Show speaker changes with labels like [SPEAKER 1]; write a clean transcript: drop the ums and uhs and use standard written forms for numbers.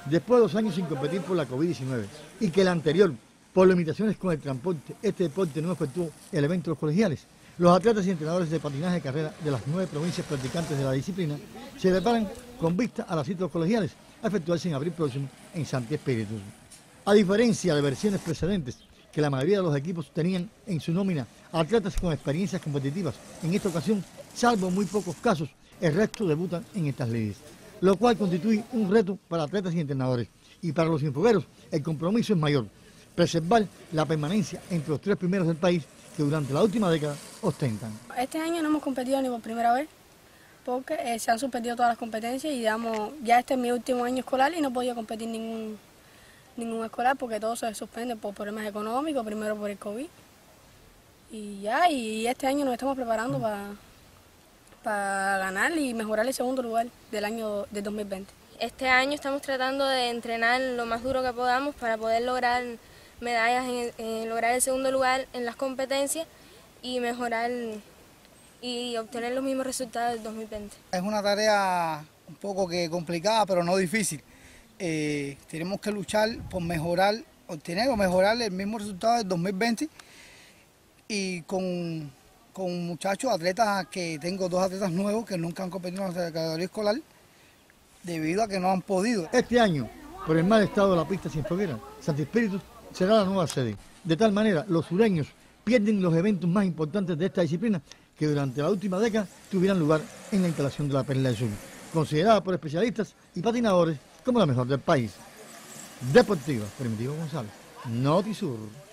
[SPEAKER 1] Después de 2 años sin competir por la COVID-19 y que el anterior, por limitaciones con el transporte, este deporte no efectuó el evento de los colegiales, los atletas y entrenadores de patinaje de carrera de las 9 provincias practicantes de la disciplina se preparan con vista a las citas colegiales a efectuarse en abril próximo en Santi Espíritu. A diferencia de versiones precedentes, que la mayoría de los equipos tenían en su nómina atletas con experiencias competitivas, en esta ocasión, salvo muy pocos casos, el resto debutan en estas ligas, lo cual constituye un reto para atletas y entrenadores. Y para los infogueros, el compromiso es mayor, preservar la permanencia entre los 3 primeros del país que durante la última década ostentan.
[SPEAKER 2] Este año no hemos competido ni por primera vez, porque se han suspendido todas las competencias y digamos, ya este es mi último año escolar y no he podido competir ningún escolar porque todo se suspende por problemas económicos, primero por el COVID. Y este año nos estamos preparando para ganar y mejorar el segundo lugar del año de 2020.
[SPEAKER 3] Este año estamos tratando de entrenar lo más duro que podamos para poder lograr medallas, lograr el segundo lugar en las competencias y mejorar y obtener los mismos resultados del 2020.
[SPEAKER 4] Es una tarea un poco complicada, pero no difícil. Tenemos que luchar por obtener o mejorar el mismo resultado del 2020 y con muchachos, atletas, que tengo 2 atletas nuevos que nunca han competido en la categoría escolar debido a que no han podido.
[SPEAKER 1] Este año, por el mal estado de la pista Cienfueguera, Santi Espíritu será la nueva sede. De tal manera, los sureños pierden los eventos más importantes de esta disciplina que durante la última década tuvieran lugar en la instalación de la Perla del Sur, considerada por especialistas y patinadores como la mejor del país. Deportiva, Primitivo González, Notisur.